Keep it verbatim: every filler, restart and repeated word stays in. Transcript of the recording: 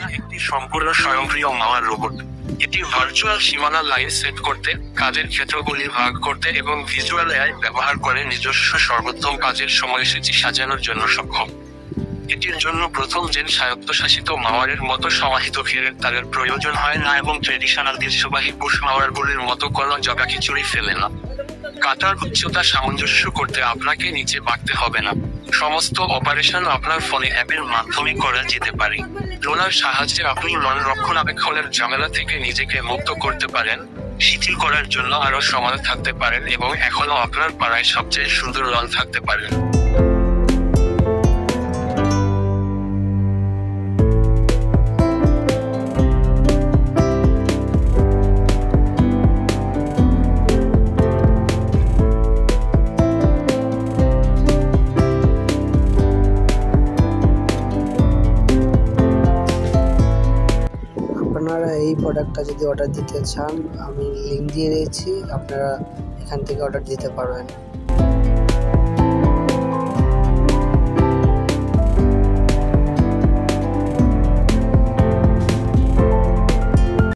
একটি সম্পূর্ণ স্বয়ংক্রিয় মাওয়ার রোবট। এটি ভার্চুয়াল সীমানা লাইন সেট করতে, কাজের ক্ষেত্রগুলি ভাগ করতে এবং ভিজুয়াল এআই ব্যবহার করে নিজস্ব সর্বোত্তম কাজের সময়সূচি সাজানোর জন্য সক্ষম। এটির জন্য প্রথম জেন স্বায়ত্তশাসিত মাওয়ারের মতো সমাহিত ঘেরের তারের প্রয়োজন হয় না এবং ট্রেডিশনাল দৃশ্যবাহী পুশ মাওয়ারগুলির মতো কোনো জগাখিচুড়ি ফেলে না। কাটার উচ্চতা সামঞ্জস্য করতে আপনাকে নিচে বাঁকতে হবে না। সমস্ত অপারেশন আপনার ফোনে অ্যাপের মাধ্যমে করা যেতে পারে। ড্রোনার সাহায্যে আপনি লন রক্ষণাবেক্ষণের ঝামেলা থেকে নিজেকে মুক্ত করতে পারেন, শিথিল করার জন্য আরও সময় থাকতে পারেন এবং এখনও আপনার পাড়ায় সবচেয়ে সুন্দর লন থাকতে পারেন। আপনারা এই প্রোডাক্টটা যদি অর্ডার দিতে চান, আমি লিঙ্ক দিয়ে দিয়েছি, আপনারা এখান থেকে অর্ডার দিতে পারবেন।